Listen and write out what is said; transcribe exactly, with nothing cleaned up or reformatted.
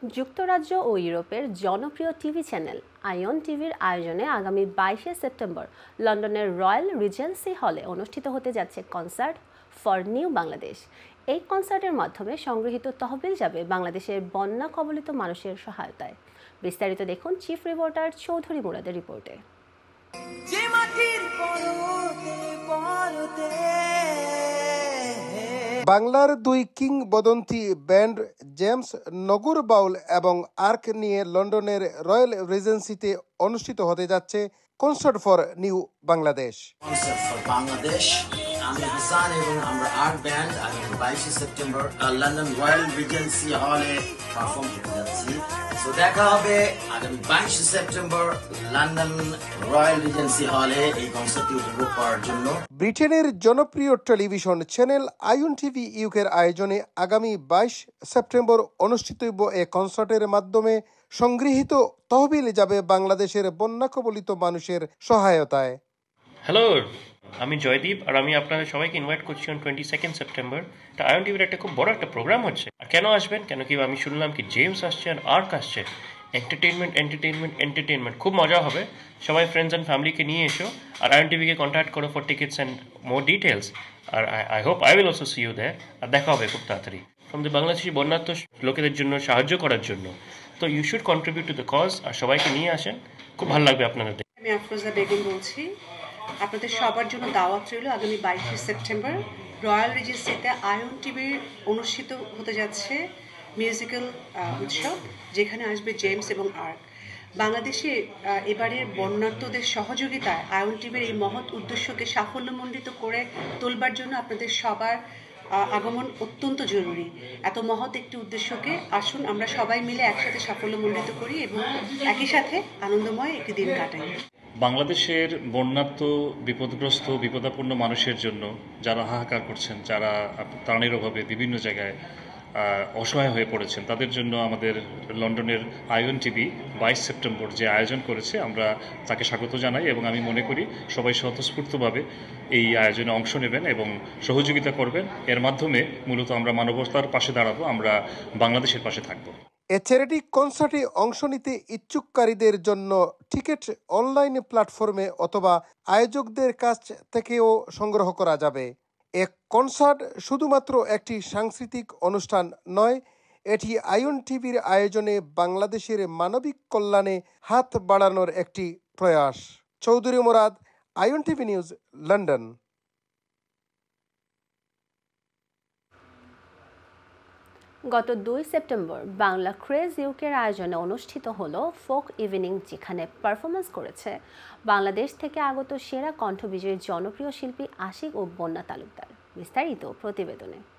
যুক্তরাজ্য ও ইউরোপের জনপ্রিয় টিভি চ্যানেল আয়ন টিভির আয়োজনে আগামী বাইশে সেপ্টেম্বর লন্ডনের রয়্যাল রিজেন্সি হলে অনুষ্ঠিত হতে যাচ্ছে কনসার্ট ফর নিউ বাংলাদেশ। এই কনসার্টের মাধ্যমে সংগৃহীত তহবিল যাবে বাংলাদেশের বন্যা কবলিত মানুষের সহায়তায়। বিস্তারিত দেখুন চিফ রিপোর্টার চৌধুরী মুরাদের রিপোর্টে। বাংলার দুই কিংবদন্তি ব্যান্ড জেমস নগর বাউল এবং আর্ক নিয়ে লন্ডনের রয়্যাল রিজেন্সিতে অনুষ্ঠিত হতে যাচ্ছে concert for new Bangladesh. Concert for Bangladesh আমি হাসান এবং আমরা আর্ক ব্যান্ড আগামী বাইশে সেপ্টেম্বর লন্ডন রয়্যাল রিজেন্সি হলে পারফর্ম করতে যাচ্ছি। তো দেখা হবে আগামী বাইশে সেপ্টেম্বর লন্ডন রয়্যাল রিজেন্সি হলে এই কনসার্টটি উপভোগ করার জন্য। ব্রিটেনের জনপ্রিয় টেলিভিশন চ্যানেল আয়ন টিভি ইউকের আয়োজনে আগামী বাইশ সেপ্টেম্বর অনুষ্ঠিত এই কনসার্টের মাধ্যমে সংগৃহীত তহবিল যাবে বাংলাদেশের বন্যা কবলিত মানুষের সহায়তায়। হ্যালো, আমি জয়দীপ আর আমি আপনাদের সবাইকে ইনভাইট করছি অন টোয়েন্টি সেকেন্ড সেপ্টেম্বর। তা আয়ন টিভির একটা খুব বড় একটা প্রোগ্রাম হচ্ছে। আর কেন আসবেন, কেন কি আমি শুনলাম কি জেমস আসছে আর আর্ক আসছে। এন্টারটেনমেন্ট এন্টারটেনমেন্ট এন্টারটেনমেন্ট খুব মজা হবে। সবাই ফ্রেন্ডস অ্যান্ড ফ্যামিলিকে নিয়ে এসো আর আয়ন টিভিকে কন্ট্যাক্ট করো for tickets and more details. আর I hope I will also see you there. আর দেখা হবে খুব তাড়াতাড়ি। ফ্রম দ্য বাংলাদেশি বন্যার্থ লোকেদের জন্য সাহায্য করার জন্য। তো you should contribute to the cause. আর সবাইকে নিয়ে আসেন, খুব ভালো লাগবে আপনাদের। আমি আফরোজা বেগম বলছি। আপনাদের সবার জন্য দাওয়াত রইল আগামী বাইশে সেপ্টেম্বর রয়্যাল রিজেন্সিতে আয়ন টিভির অনুষ্ঠিত হতে যাচ্ছে মিউজিক্যাল উৎসব, যেখানে আসবে জেমস এবং আর্ক। বাংলাদেশে এবারের বন্যার্থদের সহযোগিতায় আয়ন টিভির এই মহৎ উদ্দেশ্যকে সাফল্যমণ্ডিত করে তোলবার জন্য আপনাদের সবার আগমন অত্যন্ত জরুরি। এত মহৎ একটি উদ্দেশ্যকে আসুন আমরা সবাই মিলে একসাথে সাফল্যমণ্ডিত করি এবং একই সাথে আনন্দময় একটি দিন কাটাই। বাংলাদেশের বন্যার্থ বিপদগ্রস্ত বিপদাপন্ন মানুষের জন্য যারা হাহাকার করছেন, যারা ত্রাণের অভাবে বিভিন্ন জায়গায় অসহায় হয়ে পড়েছেন, তাদের জন্য আমাদের লন্ডনের আয়ন টিভি বাইশ সেপ্টেম্বর যে আয়োজন করেছে, আমরা তাকে স্বাগত জানাই এবং আমি মনে করি সবাই স্বতঃস্ফূর্তভাবে এই আয়োজনে অংশ নেবেন এবং সহযোগিতা করবেন। এর মাধ্যমে মূলত আমরা মানবতার পাশে দাঁড়াবো, আমরা বাংলাদেশের পাশে থাকবো। এ চ্যারিটি কনসার্টে অংশ নিতে ইচ্ছুককারীদের জন্য টিকিট অনলাইন প্ল্যাটফর্মে অথবা আয়োজকদের কাছ থেকেও সংগ্রহ করা যাবে। এ কনসার্ট শুধুমাত্র একটি সাংস্কৃতিক অনুষ্ঠান নয়, এটি আয়ন টিভির আয়োজনে বাংলাদেশের মানবিক কল্যাণে হাত বাড়ানোর একটি প্রয়াস। Chowdhury Murad, Ion TV news, London. গত দুই সেপ্টেম্বর বাংলা ক্রেজ ইউকের আয়োজনে অনুষ্ঠিত হলো ফোক ইভিনিং, যেখানে পারফরমেন্স করেছে বাংলাদেশ থেকে আগত সেরা কণ্ঠবিজয়ী জনপ্রিয় শিল্পী আশিক ও বন্যা তালুকদার। বিস্তারিত প্রতিবেদনে।